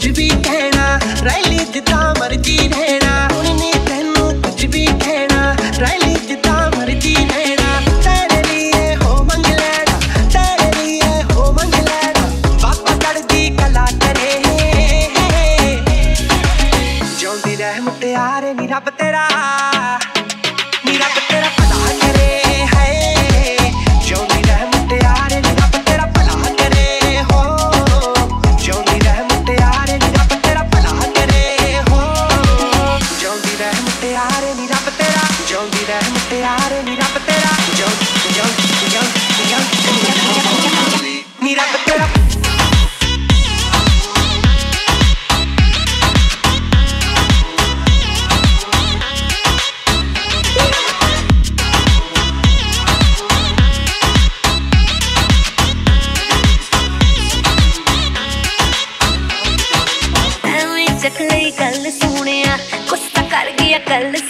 भी कहना, रैली जिदा मर्जी रहना, उन्हें तेनू कुछ भी कहना, रैली जिदा मर्जी रहना, तेरे लिए हो मंग लेना, तेरे लिए हो मंग लेना, बाबा चढ़दी कला करे, जिउंदी रह मुटियारे नी रब तेरा भला करे है, जिउंदी रह मुटियारे नी रब तेरा भला करे हो, जिउंदी रह मुटियारे नी रब तेरा भला करे हो, जिउंदी रह मुटियारे नी रब तेरा, जिउंदी रह मुटियारे नी रब तेरा, जिउंदी नी रब तेरा। ਚੱਕ ਲਈ ਗੱਲ ਸੋਹਣਿਆ, ਗੁੱਸਾ ਕਰ ਗਿਆ ਕੱਲ